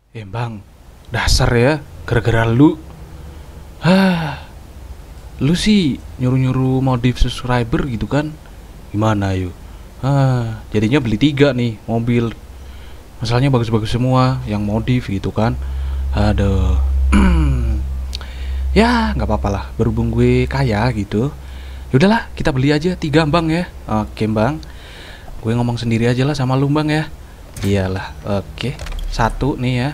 Bang, dasar ya, gara-gara lu. Hah, lu sih nyuruh-nyuruh modif subscriber gitu kan? Gimana yuk? Jadinya beli 3 nih mobil. Masalahnya bagus-bagus semua, yang modif gitu kan? Aduh. Ya, nggak apa-apa lah. Berhubung gue kaya gitu. Yaudahlah, kita beli aja 3 bang ya. Oke bang. Gue ngomong sendiri aja lah sama lu bang ya. Iyalah, oke. Satu nih ya.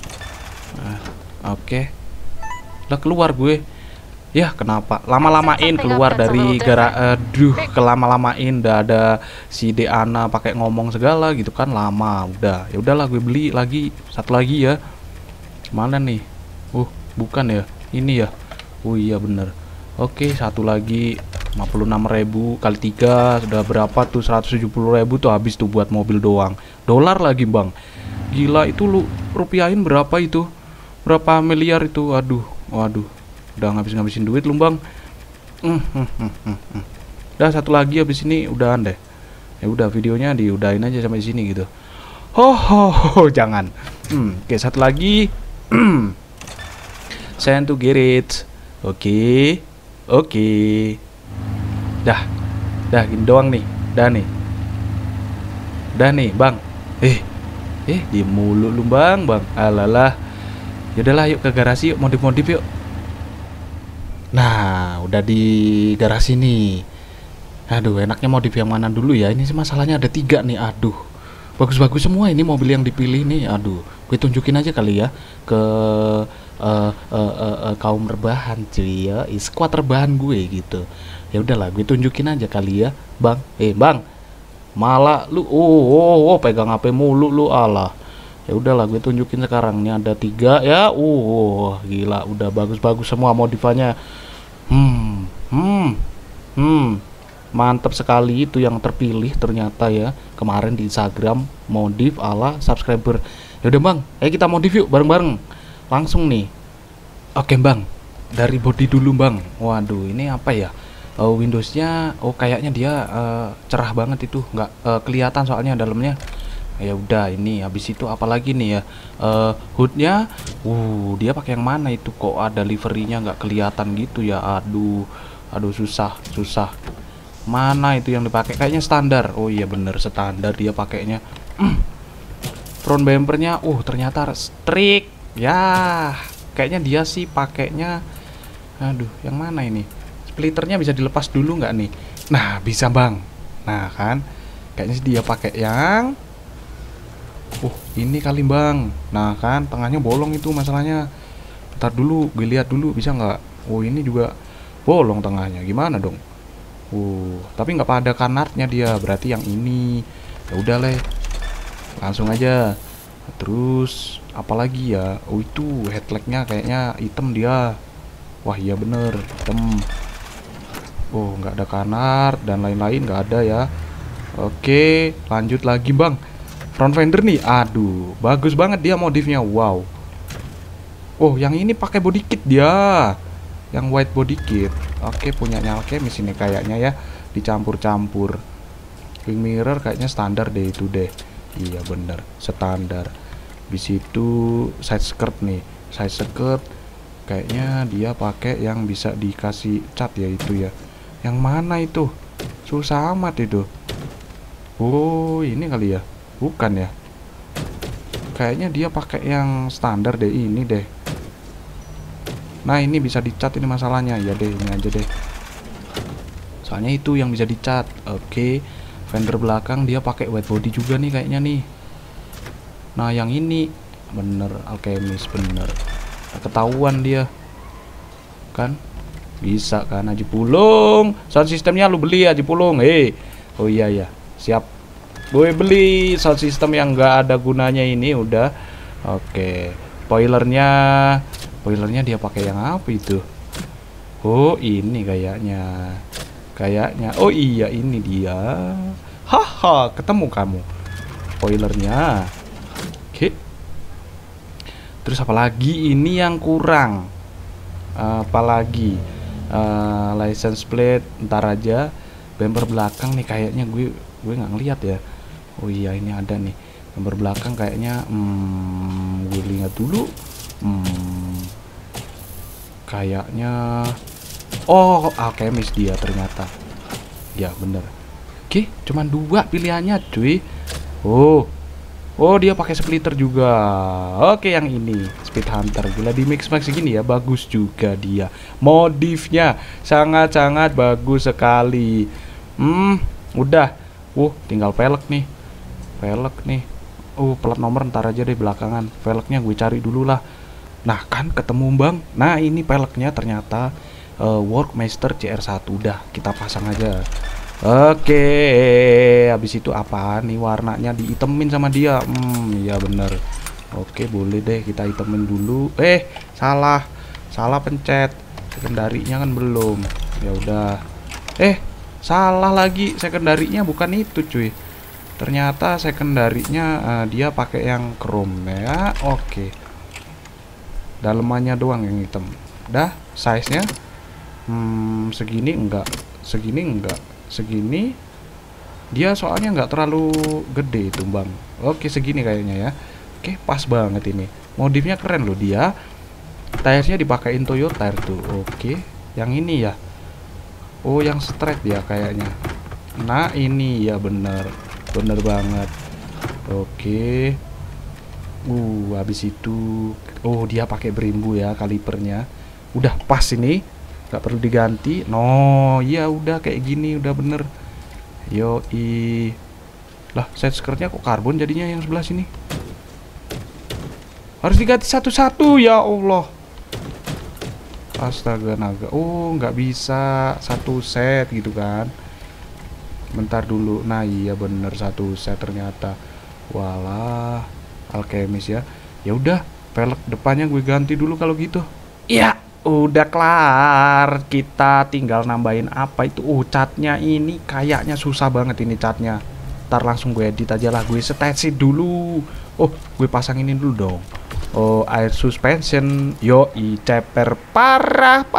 Oke. Lah keluar gue. Ya kenapa? Lama-lamain keluar dari aduh, kelama-lamain udah ada si Deana pakai ngomong segala gitu kan lama udah. Ya udahlah gue beli lagi satu lagi ya. Mana nih? Bukan ya. Ini ya. Oh iya bener. Oke, satu lagi 56.000 kali 3 sudah berapa tuh? 170.000 tuh habis tuh buat mobil doang. Dolar lagi, Bang. Gila itu lu rupiahin berapa itu? Berapa miliar itu? Aduh, waduh. Udah ngabisin duit lu, Bang. Udah satu lagi habis ini udahan deh. Ya udah videonya diudahin aja sampai sini gitu. Jangan. Oke, satu lagi. Send to Gerrit. Oke. Dah gini doang nih. Dah nih, Bang. Diem mulu lu, Bang. Alalah. Yaudahlah, yuk ke garasi yuk, modif-modif yuk. Nah, udah di garasi nih. Aduh, enaknya modif yang mana dulu ya? Ini sih masalahnya ada 3 nih. Aduh, bagus-bagus semua ini mobil yang dipilih nih. Aduh, gue tunjukin aja kali ya ke kaum rebahan cuy ya, squad rebahan gue gitu. Ya udahlah, gue tunjukin aja kali ya, Bang. Bang, malah lu pegang HP mulu lu, alah. Ya udahlah, gue tunjukin sekarang. Ini ada 3 ya. Gila, udah bagus-bagus semua modifannya. Mantap sekali itu yang terpilih ternyata ya. Kemarin di Instagram modif ala subscriber. Ya udah, Bang, ayo kita modif yuk bareng-bareng. Langsung nih. Oke, Bang. Dari body dulu, Bang. Waduh, ini apa ya? Windowsnya kayaknya dia cerah banget itu, nggak kelihatan soalnya dalamnya. Ya udah, ini habis itu apalagi nih ya, hoodnya dia pakai yang mana itu, kok ada liverynya nggak kelihatan gitu ya. Aduh, susah mana itu yang dipakai, kayaknya standar. Oh iya bener, standar dia pakainya. Front bumpernya ternyata strict ya, kayaknya dia sih pakainya. Aduh, yang mana ini, splitternya bisa dilepas dulu nggak nih? Nah bisa, Bang. Nah kan kayaknya sih dia pakai yang ini kali, Bang. Nah kan tengahnya bolong itu masalahnya. Ntar dulu gue lihat dulu bisa nggak. Ini juga bolong tengahnya, gimana dong? Tapi nggak pada kanatnya dia, berarti yang ini. Ya udah leh, langsung aja. Terus apalagi ya? Itu headlightnya kayaknya hitam dia. Wah iya bener, hitam. Nggak ada kanat dan lain-lain, nggak ada ya. Oke, lanjut lagi, Bang. Front fender nih, aduh, bagus banget dia modifnya, wow. Yang ini pakai body kit dia, yang white body kit. Oke, punyanya Alchemist ini kayaknya ya, dicampur-campur. Wing mirror kayaknya standar deh itu deh. Iya bener, standar. Di situ side skirt nih, side skirt kayaknya dia pakai yang bisa dikasih cat ya itu ya. Yang mana itu? Susah amat itu. Ini kali ya. Bukan ya, kayaknya dia pakai yang standar deh, ini deh. Nah ini bisa dicat ini masalahnya. Ya deh, ini aja deh, soalnya itu yang bisa dicat. Oke, fender belakang dia pakai white body juga nih kayaknya nih. Nah yang ini bener Alchemist, bener ketahuan dia kan. Bisa kan Haji Pulung, sound sistemnya lu beli Haji Pulung. Oh iya ya, siap. Gue beli sound system yang nggak ada gunanya ini udah. Oke, spoilernya dia pakai yang apa itu? Ini kayaknya. Oh iya ini dia. Haha, ketemu kamu. Spoilernya. Oke. Terus apalagi ini yang kurang? Apalagi license plate ntar aja. Bumper belakang nih kayaknya gue nggak ngeliat ya. Oh iya ini ada nih gambar belakang kayaknya. Gue ingat dulu. Hmm, kayaknya oh, alkemis dia ternyata. Ya bener. Oke, cuman 2 pilihannya cuy. Oh, dia pakai splitter juga. Oke, yang ini Speed Hunter. Gila, di mix gini ya, bagus juga dia. Modifnya sangat-sangat bagus sekali. Udah. Tinggal velg nih. Plat nomor ntar aja deh belakangan. Velgnya gue cari dulu lah. Nah, kan ketemu bang. Nah, ini velgnya ternyata Workmaster CR1. Udah, kita pasang aja. Oke, habis itu apa nih warnanya diitemin sama dia? Ya bener. Oke, boleh deh kita itemin dulu. Salah pencet. Sekundarinya kan belum. Ya udah. Salah lagi. Sekundarinya bukan itu, cuy. Ternyata sekundarinya dia pakai yang chrome ya. Oke. Dalemannya doang yang hitam. Dah, size-nya segini enggak. Segini dia soalnya nggak terlalu gede itu bang. Oke, segini kayaknya ya. Oke, pas banget ini. Modifnya keren loh dia. Tire-nya dipakein Toyota tuh. Oke, yang ini ya. Oh, yang straight ya kayaknya. Nah, ini ya bener banget. Oke. Habis itu dia pakai Brembo ya kalipernya. Udah pas ini. Gak perlu diganti. No, ya udah kayak gini udah bener. Yoi. Lah, side skirtnya kok karbon jadinya yang sebelah sini? Harus diganti satu-satu ya Allah. Astaga naga. Nggak bisa satu set gitu kan. Bentar dulu. Nah, iya bener satu set ternyata. Walah, alkemis ya. Ya udah, velg depannya gue ganti dulu kalau gitu. Iya. Udah kelar, kita tinggal nambahin apa itu. Catnya ini kayaknya susah banget ini catnya. Ntar langsung gue edit aja lah, gue setesin dulu. Gue pasang ini dulu dong. Air suspension. Yoi, ceper parah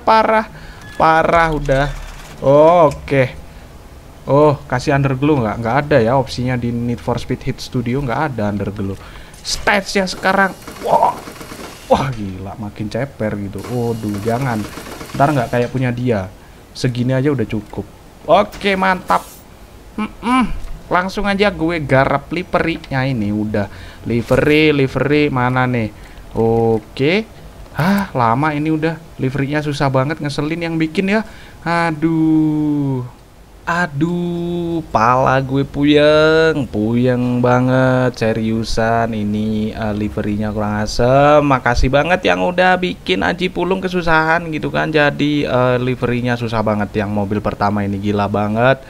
udah. Oke. Kasih underglow nggak ada ya opsinya di Need for Speed Hit Studio, nggak ada underglow. Stage-nya sekarang. Wah gila, makin ceper gitu. Jangan. Ntar nggak kayak punya dia. Segini aja udah cukup. Oke, mantap. Langsung aja gue garap livery-nya ini. Udah livery mana nih? Oke. Lama ini udah. Livery-nya susah banget, ngeselin yang bikin ya. Aduh, pala gue puyeng banget, seriusan ini liverynya kurang asem. Makasih banget yang udah bikin Aji Pulung kesusahan gitu kan. Jadi liverynya susah banget yang mobil pertama ini, gila banget.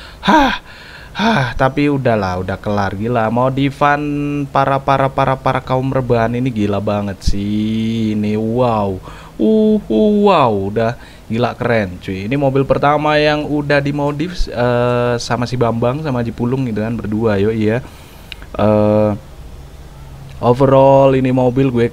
Tapi udahlah, udah kelar. Gila, modifan para kaum rebahan ini gila banget sih. Ini wow, udah gila keren cuy. Ini mobil pertama yang udah dimodif sama si Bambang sama Haji Pulung gitu kan, berdua yoi ya. Overall ini mobil gue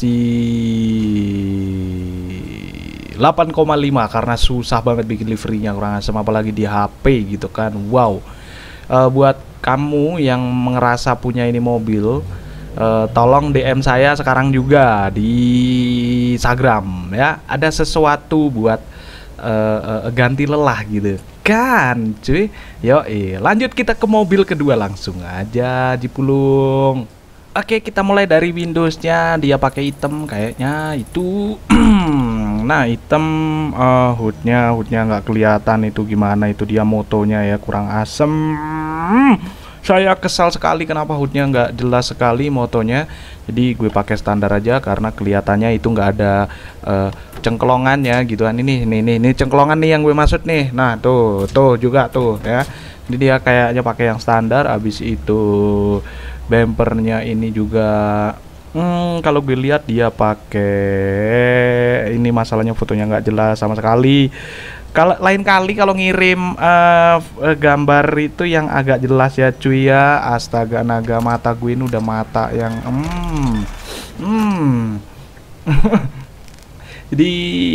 kasih 8,5 karena susah banget bikin liverynya, kurang asem apalagi di HP gitu kan. Wow. Buat kamu yang ngerasa punya ini mobil, tolong DM saya sekarang juga di Instagram ya. Ada sesuatu buat ganti lelah gitu kan cuy. Lanjut kita ke mobil kedua langsung aja Dipulung. Oke, kita mulai dari Windowsnya. Dia pakai hitam kayaknya itu. Nah, hitam hoodnya nggak kelihatan itu gimana itu dia motonya ya, kurang asem. Saya kesal sekali kenapa hoodnya nggak jelas sekali motonya. Jadi gue pakai standar aja karena kelihatannya itu nggak ada cengkelongannya gitu kan. Ini cengkelongan nih yang gue maksud nih. Nah tuh juga tuh ya. Jadi dia kayaknya pakai yang standar. Abis itu bumpernya ini juga kalau gue lihat dia pakai ini, masalahnya fotonya nggak jelas sama sekali. Kalau lain kali kalau ngirim gambar itu yang agak jelas ya cuy ya. Astaga naga, mata gue ini udah mata yang jadi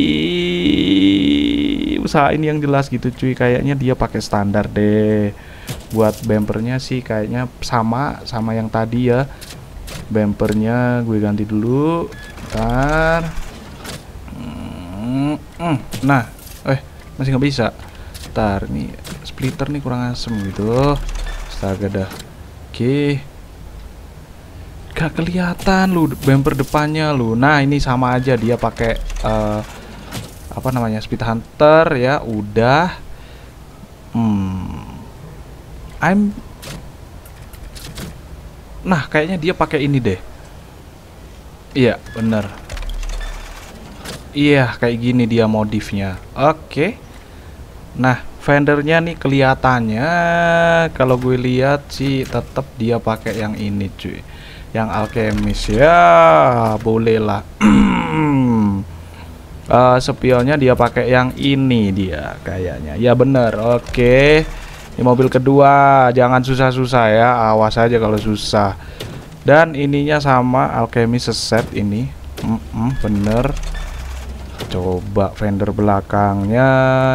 usahain yang jelas gitu cuy. Kayaknya dia pakai standar deh. Buat bumpernya sih kayaknya sama yang tadi ya. Bumpernya gue ganti dulu. Ntar. Nah, masih nggak bisa. Ntar nih splitter nih kurang asem gitu. Astaga dah. Oke. Gak kelihatan lu bumper depannya lu. Nah, ini sama aja dia pakai apa namanya? Speed Hunter ya, udah. Nah, kayaknya dia pakai ini deh. Iya, bener. Iya, kayak gini dia modifnya. Oke. Nah, fendernya nih kelihatannya kalau gue lihat sih tetap dia pakai yang ini, cuy. Yang Alchemist ya, boleh lah. Spionnya dia pakai yang ini dia kayaknya. Ya bener. Oke. Ini mobil kedua, jangan susah-susah ya. Awas aja kalau susah. Dan ininya sama Alchemist set ini. Bener. Coba fender belakangnya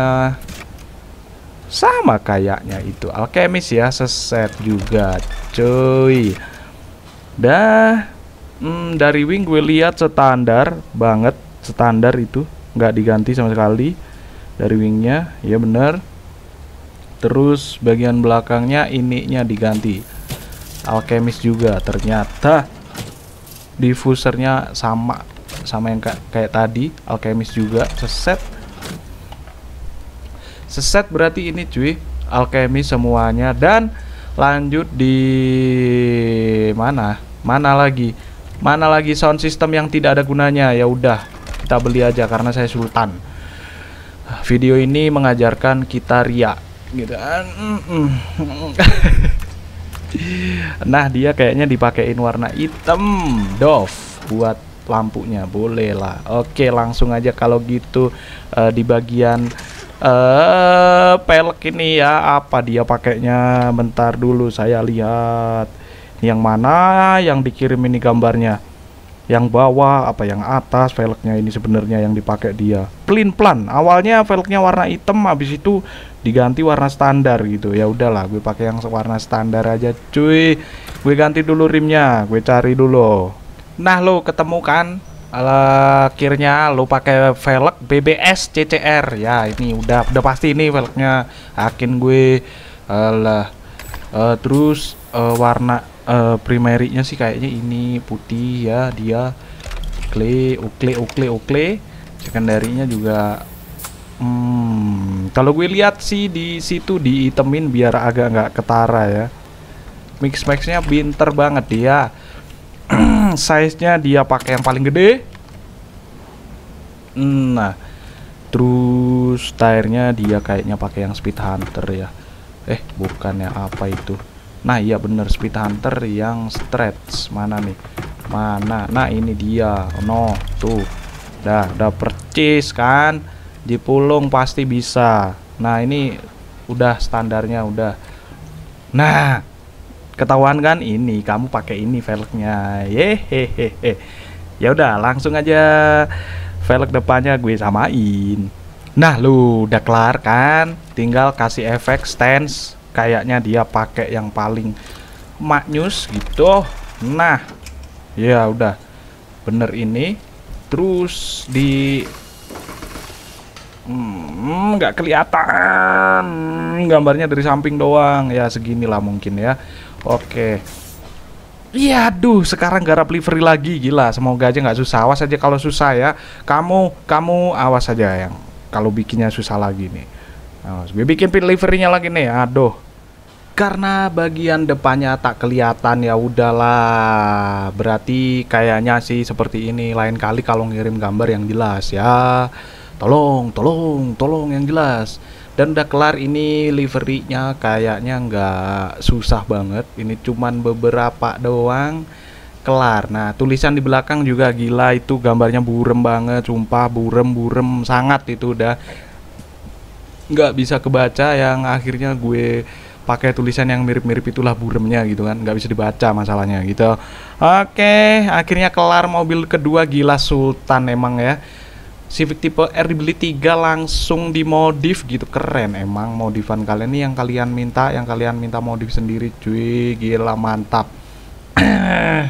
sama kayaknya itu Alchemist ya, seset juga cuy. Dah dari wing gue lihat standar banget, standar itu nggak diganti sama sekali dari wingnya, ya bener. Terus bagian belakangnya ininya diganti Alchemist juga ternyata. Diffusernya sama yang kayak tadi Alchemist juga seset berarti ini cuy Alchemist semuanya. Dan lanjut di mana lagi sound system yang tidak ada gunanya. Ya udah kita beli aja karena saya sultan. Video ini mengajarkan kita ria gitu. Nah, dia kayaknya dipakein warna hitam Dove buat lampunya, boleh lah. Oke, langsung aja kalau gitu di bagian pelek ini ya, apa dia pakainya, bentar dulu saya lihat yang mana yang dikirim ini gambarnya, yang bawah apa yang atas velgnya ini sebenarnya yang dipakai dia plan awalnya velgnya warna hitam, habis itu diganti warna standar gitu. Ya udahlah, gue pakai yang warna standar aja cuy. Gue ganti dulu rimnya, gue cari dulu. Nah, lo ketemu kan akhirnya lo pakai velg BBS CCR ya. Ini udah pasti ini velgnya, yakin gue. Terus warna primary-nya sih kayaknya ini putih ya dia. Ukle. Secondary-nya juga kalau gue lihat sih di situ diitemin biar agak nggak ketara ya. Mix-maxnya pinter banget dia. Size-nya dia pakai yang paling gede. Nah, terus tire-nya dia kayaknya pakai yang Speed Hunter ya. Bukannya apa itu? Nah, iya bener Speed Hunter yang stretch. Mana nih? Mana? Nah, ini dia. No, tuh. Udah percis kan? Dipulung pasti bisa. Nah, ini udah standarnya udah. Nah, ketahuan kan ini kamu pakai ini velgnya. Yehehehe. Ya udah, langsung aja velg depannya gue samain. Nah, lu udah kelar kan? Tinggal kasih efek stance. Kayaknya dia pakai yang paling maknyus gitu. Nah, ya udah. Bener ini. Terus di nggak kelihatan gambarnya dari samping doang ya, seginilah mungkin ya. Oke. Iya, aduh, sekarang garap livery lagi, gila. Semoga aja nggak susah. Awas aja kalau susah ya. Kamu awas aja yang kalau bikinnya susah lagi nih. Awas, gue bikin liverynya lagi nih. Aduh. Karena bagian depannya tak kelihatan, ya udahlah. Berarti kayaknya sih seperti ini. Lain kali kalau ngirim gambar yang jelas ya. Tolong yang jelas. Dan udah kelar ini liverynya, kayaknya nggak susah banget. Ini cuman beberapa doang kelar. Nah, tulisan di belakang juga gila, itu gambarnya burem banget, sumpah burem sangat. Itu udah nggak bisa kebaca, yang akhirnya gue pakai tulisan yang mirip-mirip itulah buremnya gitu kan, nggak bisa dibaca masalahnya gitu. Oke, akhirnya kelar mobil kedua, gila sultan emang ya. Civic tipe R dibeli 3 langsung dimodif gitu, keren emang modifan kalian nih, yang kalian minta modif sendiri cuy, gila mantap.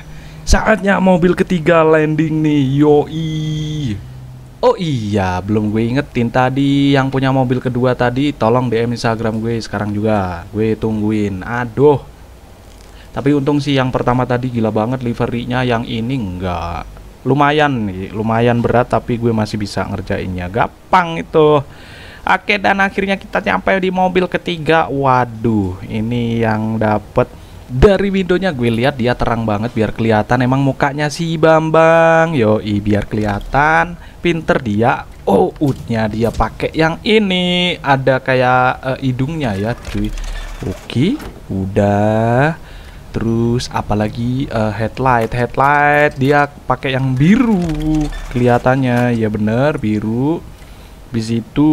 Saatnya mobil ketiga landing nih, yoi. Oh iya, belum gue ingetin tadi yang punya mobil kedua tadi, tolong DM Instagram gue sekarang juga. Gue tungguin. Aduh. Tapi untung sih yang pertama tadi gila banget liverynya, yang ini enggak. Lumayan nih, lumayan berat tapi gue masih bisa ngerjainnya. Gampang itu. Oke, dan akhirnya kita nyampe di mobil ketiga. Waduh, ini yang dapet. Dari windownya gue lihat dia terang banget biar kelihatan emang mukanya si Bambang. Yoi, biar kelihatan pinter dia. Oh, utnya dia pakai yang ini, ada kayak hidungnya ya cuy. Oke, udah. Terus apalagi headlight dia pakai yang biru kelihatannya, ya bener biru. Di situ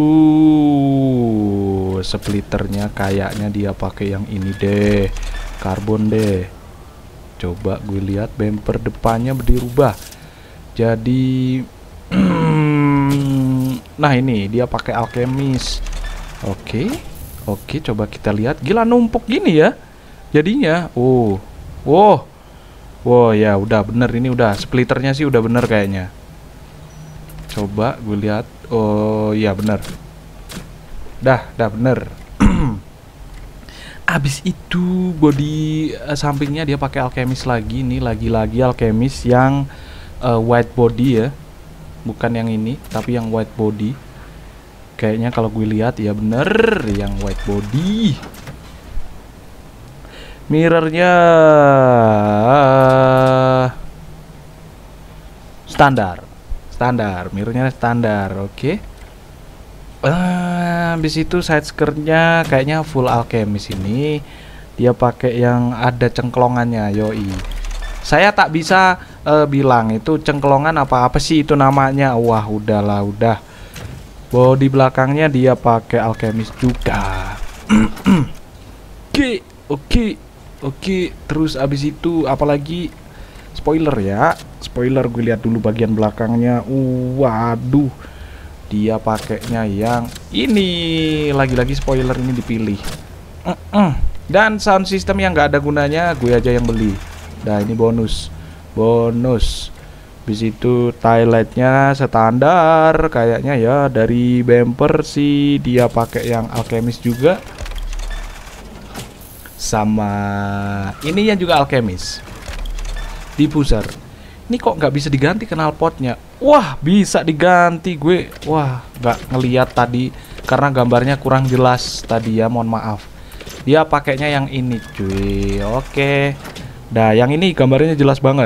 splitternya kayaknya dia pakai yang ini deh, karbon deh. Coba gue lihat bumper depannya dirubah jadi nah ini dia pakai alkemis. Oke, coba kita lihat. Gila numpuk gini ya jadinya. Wow ya udah bener, ini udah splitternya sih udah bener kayaknya. Coba gue lihat. Oh iya bener. Dah bener. Abis itu body sampingnya dia pakai alkemis lagi nih, lagi-lagi alkemis yang white body ya. Bukan yang ini, tapi yang white body. Kayaknya kalau gue lihat ya bener yang white body. Mirrornya standar, mirrornya standar. Oke. Habis itu side skirtnya kayaknya full alkemis ini. Dia pakai yang ada cengklongannya, yoi. Saya tak bisa bilang itu cengklongan apa sih itu namanya. Wah, udahlah, udah. Bodi belakangnya dia pakai alkemis juga. Oke. Terus abis itu apalagi spoiler ya. Spoiler gue lihat dulu bagian belakangnya. Waduh. Dia pakainya yang ini, lagi-lagi spoiler ini dipilih. Dan sound system yang nggak ada gunanya gue aja yang beli. Nah ini bonus. Di situ taillightnya standar kayaknya ya. Dari bumper sih dia pakai yang alkemis juga. Sama ini yang juga alkemis. Diffuser. Ini kok nggak bisa diganti knalpotnya? Wah, bisa diganti gue. Wah, nggak ngeliat tadi karena gambarnya kurang jelas tadi ya, mohon maaf. Dia pakainya yang ini cuy. Oke. Nah, yang ini gambarnya jelas banget.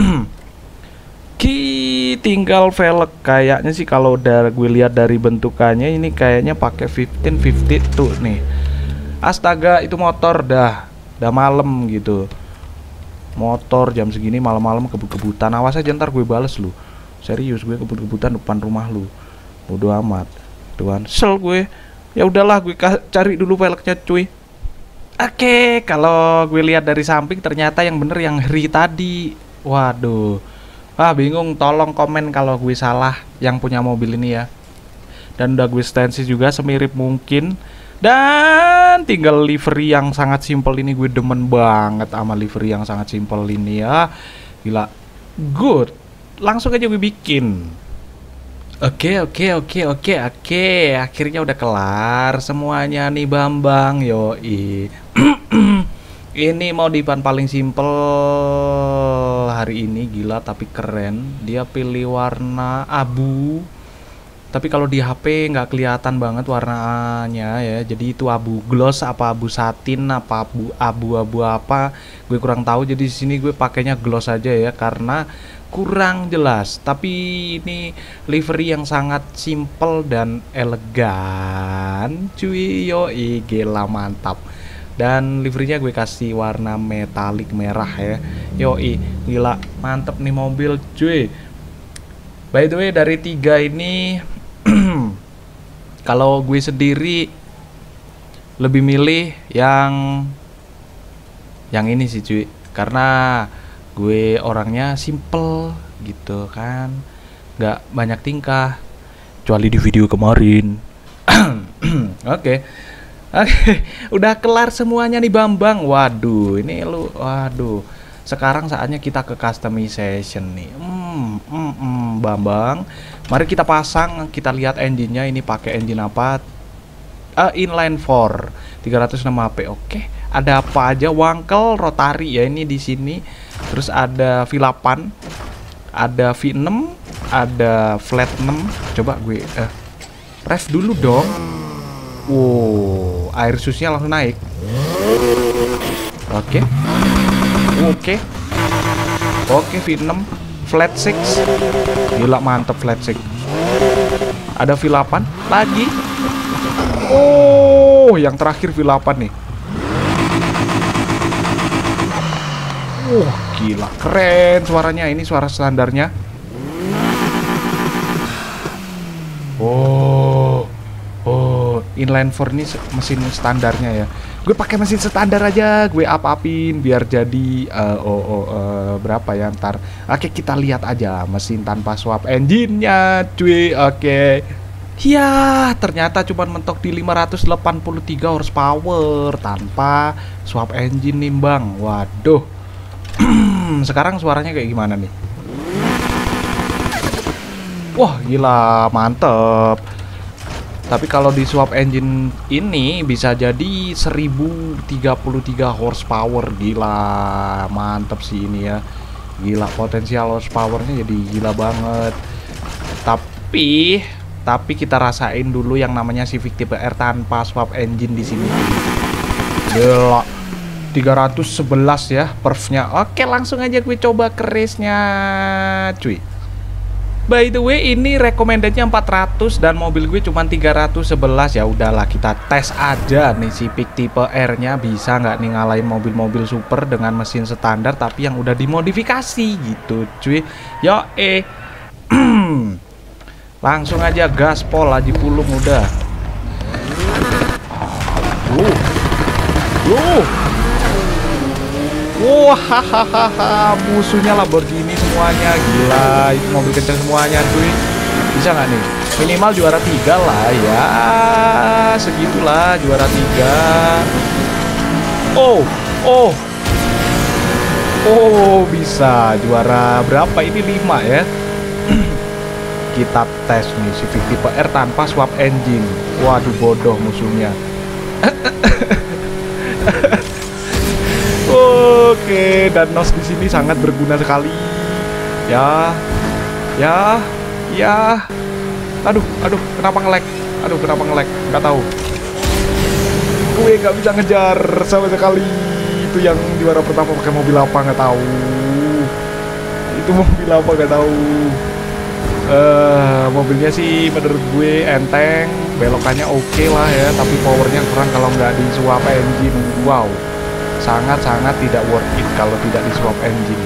Tinggal velg kayaknya sih kalau udah gue lihat dari bentukannya ini kayaknya pakai 1550 tuh nih. Astaga, itu motor dah malam gitu. Motor jam segini malam-malam kebut-kebutan. Awas aja ntar gue bales lu. Serius, gue kebut-kebutan depan rumah lu. Bodo amat. Tuan, sel gue. Ya udahlah, gue cari dulu velgnya cuy. Oke, kalau gue lihat dari samping ternyata yang bener yang Hri tadi. Waduh. Bingung, tolong komen kalau gue salah yang punya mobil ini ya. Dan udah gue stensi juga semirip mungkin. Dan tinggal livery yang sangat simpel ini. Gue demen banget sama livery yang sangat simpel ini ya. Gila, good. Langsung aja gue bikin. Oke. Akhirnya udah kelar semuanya nih Bambang. Yoi. Ini modifan paling simpel hari ini, gila tapi keren. Dia pilih warna abu. Tapi kalau di HP nggak kelihatan banget warnanya ya. Jadi itu abu gloss apa abu satin apa abu apa, gue kurang tahu. Jadi di sini gue pakainya gloss aja ya karena kurang jelas. Tapi ini livery yang sangat simple dan elegan. Cuy, yoi, gila mantap. Dan liverynya gue kasih warna metalik merah ya. Yoi, gila mantep nih mobil cuy. By the way, dari 3 ini kalau gue sendiri lebih milih yang ini sih cuy, karena gue orangnya simple gitu kan, nggak banyak tingkah kecuali di video kemarin. Oke, udah kelar semuanya nih Bambang. Waduh, ini lu, waduh, Sekarang saatnya kita ke customization nih. Bambang, mari kita pasang, kita lihat engine-nya ini pakai engine apa. Inline 4 306 HP. Oke, ada apa aja? Wankel rotari ya ini di sini. Terus ada V8, ada V6, ada flat 6. Coba gue ref dulu dong. Wow, air susnya langsung naik. Oke. Oke, V6 flat 6. Gila mantep flat 6. Ada V8 lagi. Oh, yang terakhir V8 nih. Gila, keren suaranya. Ini suara standarnya. Inline 4 ini mesin standarnya ya. Gue pakai mesin standar aja, gue up-upin biar jadi berapa ya ntar. Oke, kita lihat aja mesin tanpa swap engine-nya, cuy. Oke. Ya, ternyata cuma mentok di 583 horsepower tanpa swap engine nih, Bang. Waduh. Sekarang suaranya kayak gimana nih? Wah, gila, mantep. Tapi kalau di swap engine ini bisa jadi 1033 horsepower. Gila, mantep sih ini ya. Gila, potensial horsepowernya jadi gila banget. Tapi kita rasain dulu yang namanya Civic Type R tanpa swap engine di sini. Gila, 311 ya perfnya. Oke, langsung aja gue coba ke race-nya, cuy. By the way, ini recommended-nya 400 dan mobil gue cuma 311. Ya udahlah, kita tes aja nih Civic Type R-nya bisa nggak nih ngalahin mobil-mobil super dengan mesin standar tapi yang udah dimodifikasi gitu, cuy. Yo, langsung aja gaspol, Haji Pulung udah. Wah, musuhnya Lamborghini semuanya. Gila, itu mobil kencang semuanya, cuy. Bisa nggak nih? Minimal juara 3 lah ya. Segitulah juara 3. Bisa juara berapa ini? 5 ya. Kita tes nih Civic Type R tanpa swap engine. Waduh, bodoh musuhnya. Oke, dan NOS di sini sangat berguna sekali. Ya. Aduh, kenapa nge-lag? Nggak tahu. Gue nggak bisa ngejar sama sekali. Itu yang juara pertama pakai mobil apa nggak tahu. Mobilnya sih menurut gue enteng, belokannya oke lah ya, tapi powernya kurang kalau nggak di swap engine. Wow, sangat tidak worth it kalau tidak di swap engine.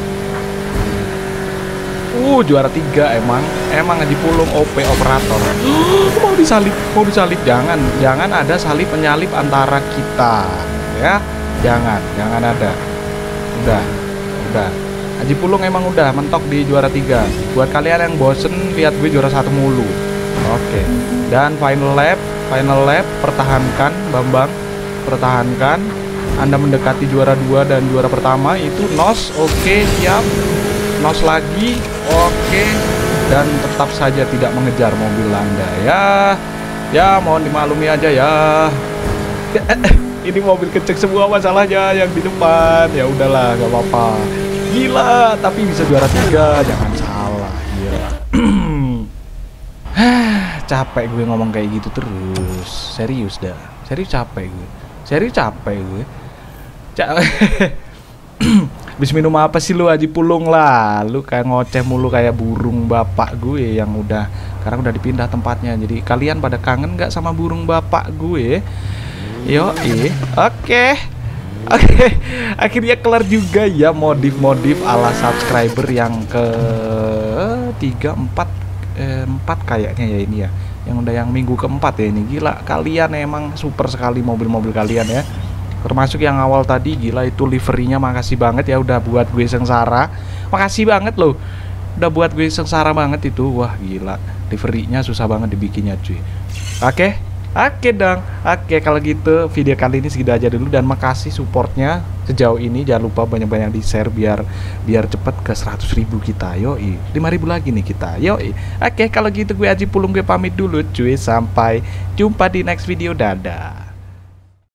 Juara 3 emang Haji Pulung OP operator. Mau disalip, jangan ada salip penyalip antara kita ya, jangan ada. Udah Haji Pulung emang udah mentok di juara 3. Buat kalian yang bosen lihat gue juara 1 mulu. Oke. Dan final lap, pertahankan Bambang, pertahankan. Anda mendekati juara 2 dan juara pertama itu NOS. Oke, siap. NOS lagi. Oke. Dan tetap saja tidak mengejar mobil Anda ya. Mohon dimaklumi aja ya. Ini mobil kecek semua masalahnya yang di depan. Ya udahlah, gak apa-apa. Gila, tapi bisa juara 3, jangan salah. Gila. Capek gue ngomong kayak gitu terus. Serius capek gue. Habis minum apa sih lu, Haji Pulung lah? Lu kayak ngoceh mulu kayak burung bapak gue yang sekarang udah dipindah tempatnya. Jadi kalian pada kangen nggak sama burung bapak gue? Oke, akhirnya kelar juga ya modif ala subscriber yang ke 4 kayaknya ya ini ya. Yang minggu keempat ya ini. Gila, kalian emang super sekali mobil-mobil kalian ya. Termasuk yang awal tadi, gila itu liverinya, makasih banget ya udah buat gue sengsara. Makasih banget loh. Udah buat gue sengsara banget itu. Wah, gila. Liverinya susah banget dibikinnya, cuy. Oke. Oke dong. Oke, kalau gitu video kali ini segitu aja dulu, dan makasih supportnya sejauh ini. Jangan lupa banyak-banyak di share biar biar cepet ke 100.000 kita. Yoi, 5.000 lagi nih kita. Yoi. Oke, kalau gitu gue Aji Pulung, gue pamit dulu cuy. Sampai jumpa di next video. Dadah.